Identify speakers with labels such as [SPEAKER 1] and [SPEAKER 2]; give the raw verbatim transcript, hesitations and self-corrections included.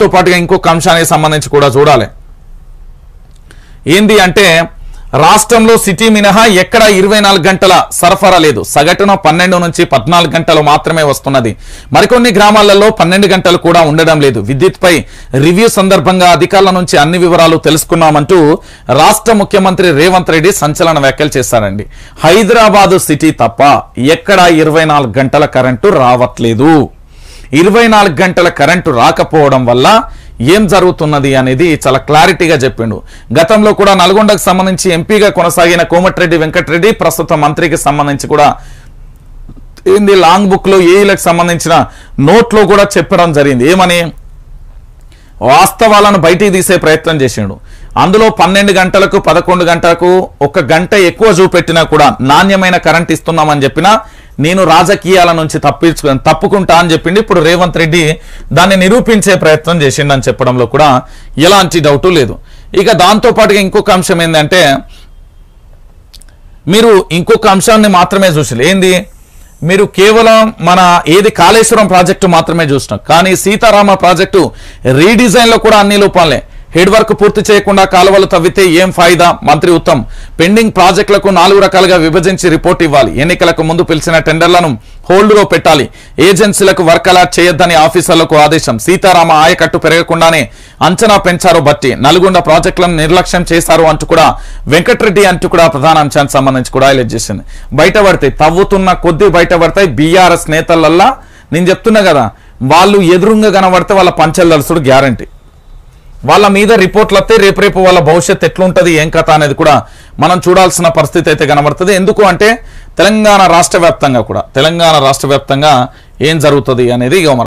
[SPEAKER 1] దాంతో పాటుగా ఇంకొక అంశానికి సంబంధించి కూడా చూడాలి. ఏంది అంటే రాష్ట్రంలో సిటీ మినహా ఎక్కడ ఇరవై నాలుగు గంటల సరఫరా లేదు. సగటున పన్నెండు నుంచి పద్నాలుగు గంటలు మాత్రమే వస్తున్నది. మరికొన్ని గ్రామాలలో పన్నెండు గంటలు కూడా ఉండడం లేదు. విద్యుత్ పై రివ్యూ సందర్భంగా అధికారుల నుంచి అన్ని వివరాలు తెలుసుకున్నామంటూ రాష్ట్ర ముఖ్యమంత్రి రేవంత్ రెడ్డి సంచలన వ్యాఖ్యలు చేశారండి. హైదరాబాదు సిటీ తప్ప ఎక్కడ ఇరవై నాలుగు గంటల కరెంటు రావట్లేదు. ఇరవై నాలుగు గంటల కరెంటు రాకపోవడం వల్ల ఏం జరుగుతున్నది అనేది చాలా క్లారిటీగా చెప్పిండు. గతంలో కూడా నల్గొండకు సంబంధించి ఎంపీగా కొనసాగిన కోమటిరెడ్డి వెంకటరెడ్డి ప్రస్తుత మంత్రికి సంబంధించి కూడా ఏంది లాంగ్ బుక్ లో ఏఈలకు సంబంధించిన నోట్లో కూడా చెప్పడం జరిగింది. ఏమని వాస్తవాలను బయటికి తీసే ప్రయత్నం చేసిండు. అందులో పన్నెండు గంటలకు పదకొండు గంటలకు ఒక గంట ఎక్కువ చూపెట్టినా కూడా నాణ్యమైన కరెంట్ ఇస్తున్నామని చెప్పినా నేను రాజకీయాల నుంచి తప్పించు తప్పుకుంటా అని చెప్పిండి. ఇప్పుడు రేవంత్ రెడ్డి దాన్ని నిరూపించే ప్రయత్నం చేసిండని చెప్పడంలో కూడా ఎలాంటి డౌటు లేదు. ఇక దాంతో పాటుగా ఇంకొక అంశం ఏంటంటే మీరు ఇంకొక అంశాన్ని మాత్రమే చూసి ఏంది మీరు కేవలం మన ఏది కాళేశ్వరం ప్రాజెక్టు మాత్రమే చూసినాం. కానీ సీతారామ ప్రాజెక్టు రీడిజైన్ లో కూడా అన్ని లోపాలే. హెడ్ వర్క్ పూర్తి చేయకుండా కాలువలు తవ్వితే ఏం ఫాయిదా? మంత్రి ఉత్తమ్ పెండింగ్ ప్రాజెక్టులకు నాలుగు రకాలుగా విభజించి రిపోర్ట్ ఇవ్వాలి. ఎన్నికలకు ముందు పిలిచిన టెండర్లను హోల్డ్ లో పెట్టాలి. ఏజెన్సీలకు వర్క్ అలాట్ చేయొద్దని ఆఫీసర్లకు ఆదేశం. సీతారామ ఆయకట్టు పెరగకుండానే అంచనా పెంచారు బట్టి. నల్గొండ ప్రాజెక్టులను నిర్లక్ష్యం చేశారు అంటూ కూడా వెంకటరెడ్డి అంటూ కూడా ప్రధాన అంశానికి సంబంధించి కూడా హైలైట్ చేసింది. బయటపడతాయి తవ్వుతున్న కొద్ది బయటపడతాయి. బీఆర్ఎస్ నేతలల్లా నేను చెప్తున్నా కదా, వాళ్ళు ఎదురుంగా కనబడితే వాళ్ళ పంచలు దలుసుడు గ్యారంటీ. వాళ్ళ మీద రిపోర్ట్లు వస్తే రేపు రేపు వాళ్ళ భవిష్యత్తు ఎట్లుంటది ఏం కథ అనేది కూడా మనం చూడాల్సిన పరిస్థితి అయితే కనబడుతుంది. ఎందుకు అంటే తెలంగాణ రాష్ట్ర వ్యాప్తంగా కూడా తెలంగాణ రాష్ట్ర వ్యాప్తంగా ఏం జరుగుతుంది అనేది ఇక